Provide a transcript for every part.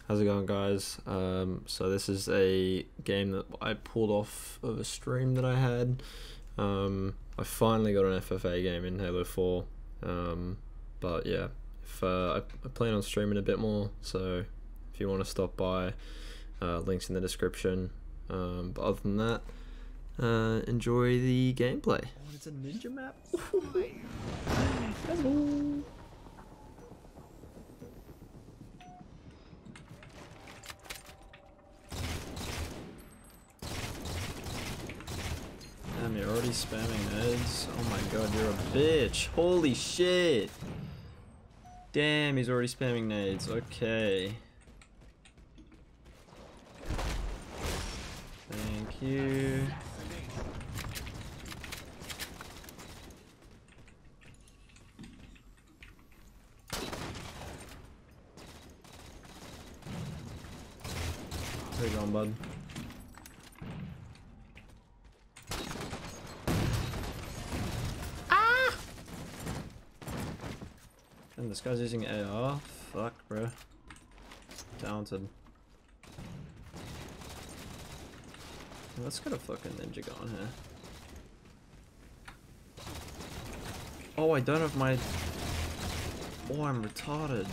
How's it going, guys? So this is a game that I pulled off of a stream that I had. I finally got an FFA game in Halo 4. But yeah, if I plan on streaming a bit more, so if you want to stop by, links in the description. But other than that, enjoy the gameplay. Oh, it's a ninja map. Hello. Damn, you're already spamming nades. Oh my god, you're a bitch. Holy shit. Damn, he's already spamming nades. Okay. Thank you. Where you going, bud? And this guy's using AR? Fuck, bro. Talented. Let's get a fucking ninja going here. Oh, I don't have my... Oh, I'm retarded.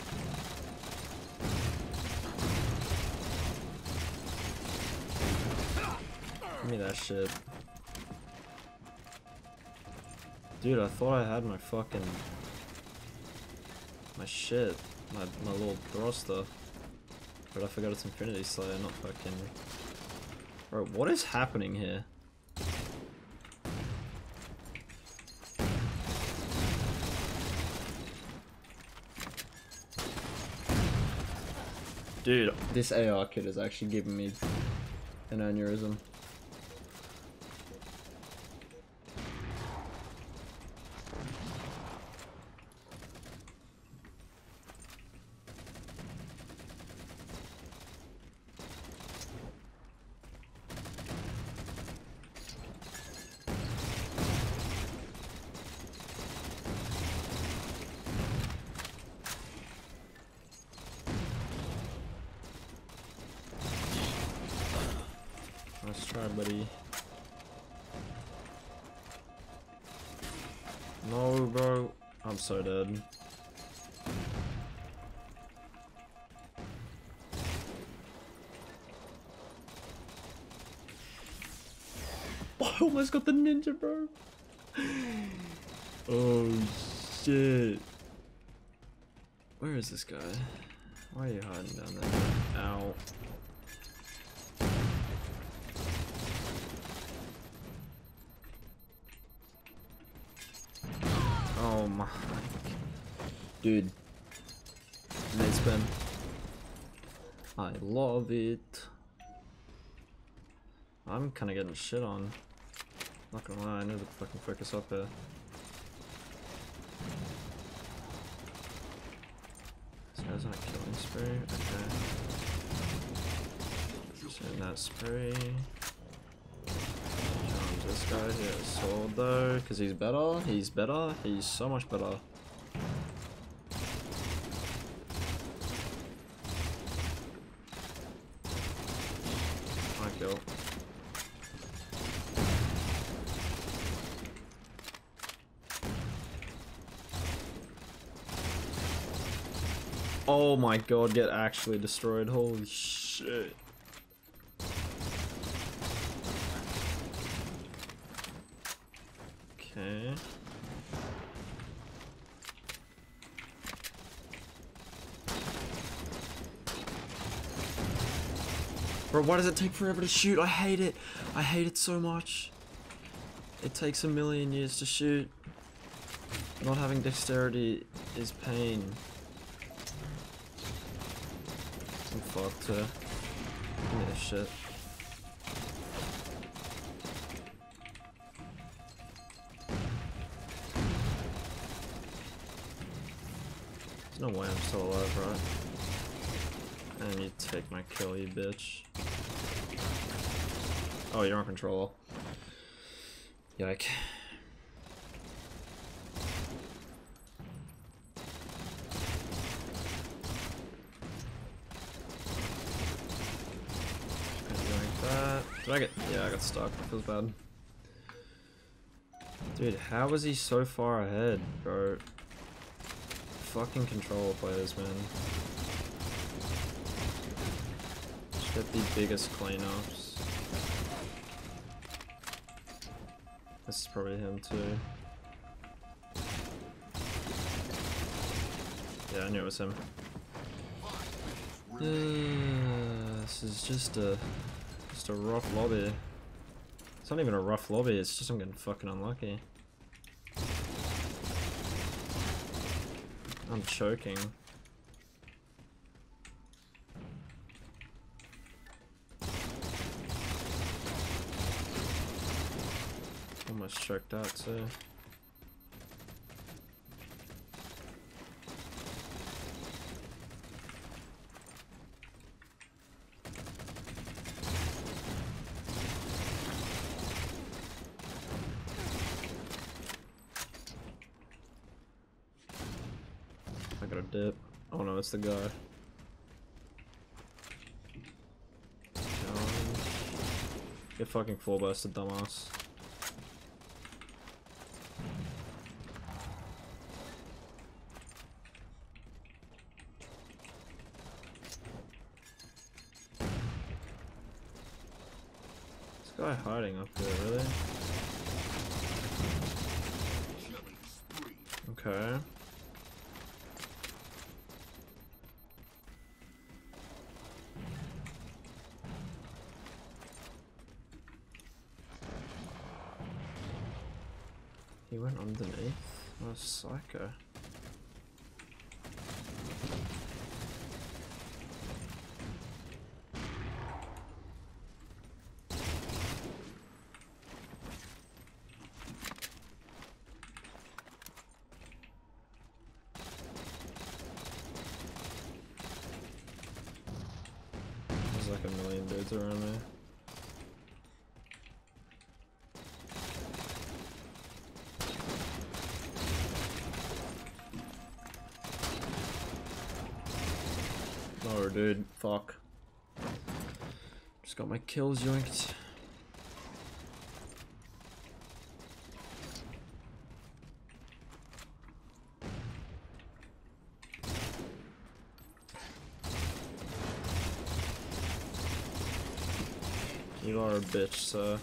Give me that shit. Dude, I thought I had my fucking... my shit. My little thruster. But I forgot it's Infinity Slayer, not fucking... Bro, what is happening here? Dude, this AR kit is actually giving me an aneurysm. Let's try, buddy. No, bro. I'm so dead. I almost got the ninja, bro. Oh, shit. Where is this guy? Why are you hiding down there? Ow. Oh my... Dude. Nade spin. I love it. I'm kinda getting shit on. Not gonna lie, I need to fucking focus up here. This guy's on a killing spree, okay. Send that spray. This guy here is sold though, because he's better, he's so much better. My kill. Oh my god, get actually destroyed, holy shit. Okay. Bro, why does it take forever to shoot? I hate it. I hate it so much. It takes a million years to shoot. Not having dexterity is pain. I'm fucked too. Give me this shit. There's no way I'm still alive, right? And you take my kill, you bitch. Oh, you're on control. Yike. Did I get... Yeah, I got stuck. That feels bad. Dude, how was he so far ahead, bro? Fucking control players, man. Just get the biggest cleanups. This is probably him too. Yeah, I knew it was him. This is just a rough lobby. It's not even a rough lobby, it's just I'm getting fucking unlucky. I'm choking. Almost choked out too. I got a dip. Oh no, it's the guy. Challenge. Get fucking full busted, dumbass. This guy hiding up there, really? Okay. He went underneath? What a psycho. There's like a million dudes around me. Oh, dude, fuck. Just got my kills yoinked. You are a bitch, sir.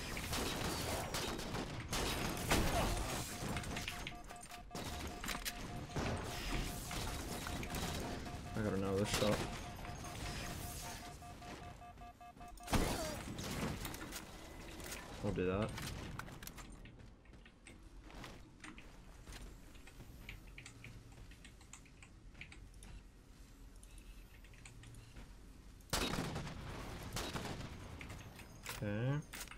I got another shot. I'll do that. Okay.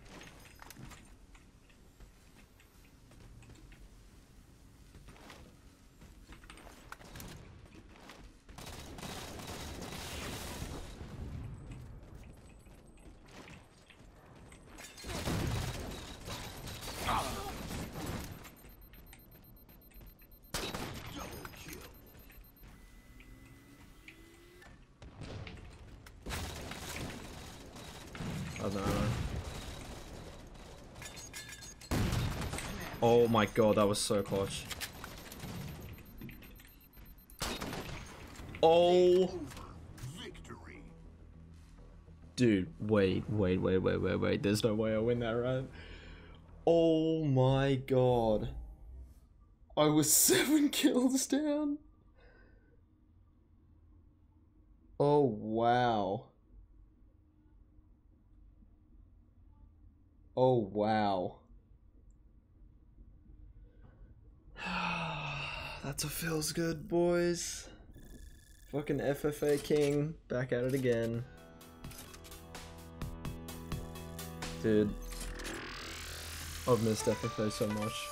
Oh no. Oh my god, that was so clutch. Oh! Dude, wait. There's no way I win that, right? Oh my god. I was 7 kills down. Oh wow. Oh wow. That's what feels good, boys. Fucking FFA King, back at it again. Dude, I've missed FFA so much.